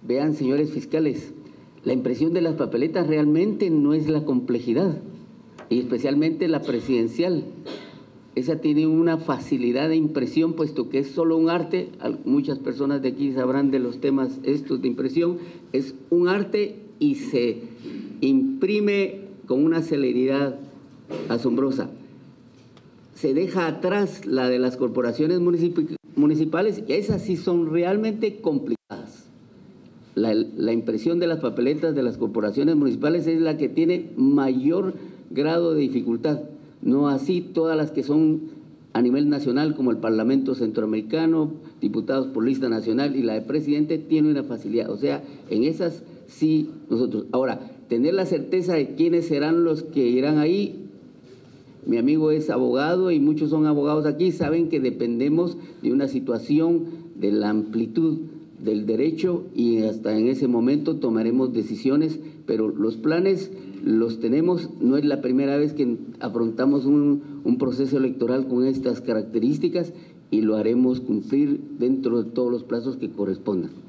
Vean, señores fiscales, la impresión de las papeletas realmente no es la complejidad, y especialmente la presidencial. Esa tiene una facilidad de impresión, puesto que es solo un arte. Muchas personas de aquí sabrán de los temas estos de impresión. Es un arte y se imprime con una celeridad asombrosa. Se deja atrás la de las corporaciones municipales, y esas sí son realmente complicadas. La impresión de las papeletas de las corporaciones municipales es la que tiene mayor grado de dificultad. No así todas las que son a nivel nacional, como el Parlamento Centroamericano, diputados por lista nacional, y la de presidente tiene una facilidad. O sea, en esas sí nosotros. Ahora, tener la certeza de quiénes serán los que irán ahí. Mi amigo es abogado y muchos son abogados aquí, saben que dependemos de una situación de la amplitud del derecho, y hasta en ese momento tomaremos decisiones, pero los planes los tenemos. No es la primera vez que afrontamos un proceso electoral con estas características, y lo haremos cumplir dentro de todos los plazos que correspondan.